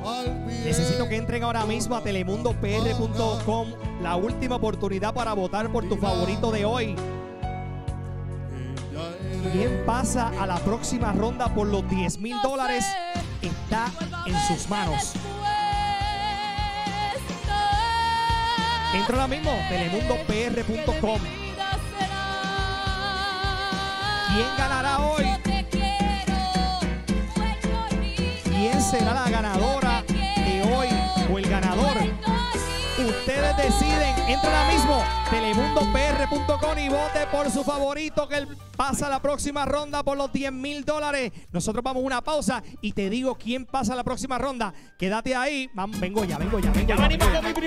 Necesito que entren ahora mismo a telemundopr.com. La última oportunidad para votar por tu favorito de hoy. ¿Quién pasa a la próxima ronda por los $10,000? Está en sus manos. Entra ahora mismo, telemundopr.com. ¿Quién ganará hoy? ¿Quién será la ganadora de hoy o el ganador? Ustedes deciden. Entra ahora mismo, telemundopr.com y vote por su favorito que él pasa a la próxima ronda por los $10,000. Nosotros vamos a una pausa y te digo quién pasa a la próxima ronda. Quédate ahí. Vengo ya.